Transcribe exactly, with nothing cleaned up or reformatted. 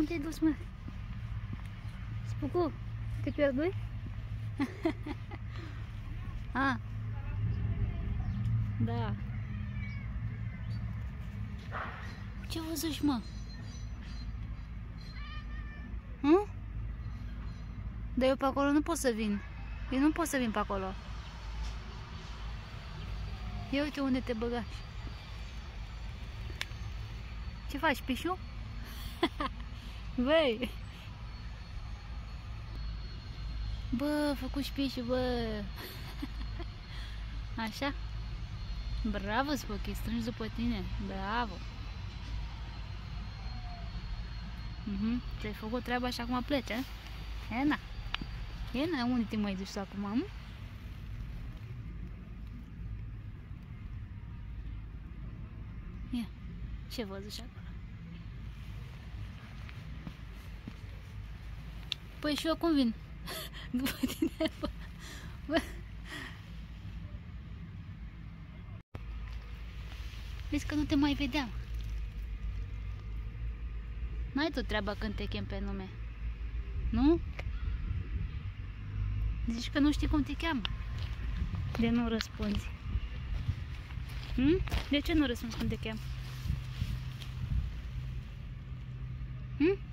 unde te-ai dus, mă? Spucu, te pierdui? A. Da. Ce văzuși, mă? Hm? Dar eu pe acolo nu pot să vin. Eu nu pot să vin pe acolo. Ia uite unde te băgași. Ce faci, pișu? Băi! Bă, făcut și pișu, bă! Așa? Bravo, Spuchi, strângi după tine. Bravo! Mhm, ți-ai făcut treaba și acum pleci, a? E, na! E, na, unde te mai duci acum, mă? Ia, ce văzuși acolo? Păi și eu cum vin? După tine, bă. Bă. Vezi că nu te mai vedeam. N-ai tot treaba când te chem pe nume. Nu? Zici că nu știi cum te cheamă. De nu răspunzi. Hm? De ce nu răspunzi când te cheamă? Hm?